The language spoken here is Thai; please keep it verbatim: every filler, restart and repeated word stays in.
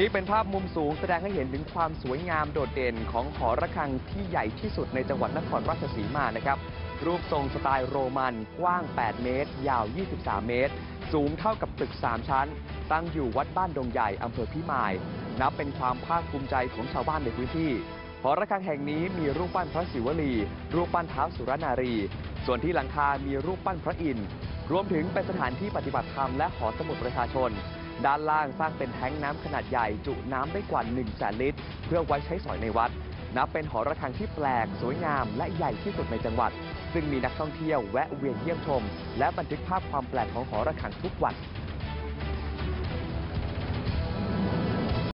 นี่เป็นภาพมุมสูงแสดงให้เห็นถึงความสวยงามโดดเด่นของหอระฆังที่ใหญ่ที่สุดในจังหวัดนครราชสีมานะครับรูปทรงสไตล์โรมันกว้างแปดเมตรยาวยี่สิบสามเมตรสูงเท่ากับตึกสามชั้นตั้งอยู่วัดบ้านดงใหญ่อำเภอพิมายนับเป็นความภาคภูมิใจของชาวบ้านในพื้นที่หอระฆังแห่งนี้มีรูปปั้นพระศิวลีรูปปั้นท้าวสุรนารีส่วนที่หลังคามีรูปปั้นพระอินทร์รวมถึงเป็นสถานที่ปฏิบัติธรรมและหอสมุดประชาชนด้านล่างสร้างเป็นแท้งน้ำขนาดใหญ่จุน้ำได้กว่าหนึ่งแสนลิตรเพื่อไว้ใช้สอยในวัดนับเป็นหอระฆังที่แปลกสวยงามและใหญ่ที่สุดในจังหวัดซึ่งมีนักท่องเที่ยวแวะเวียนเยี่ยมชมและบันทึกภาพความแปลกของหอระฆังทุกวัน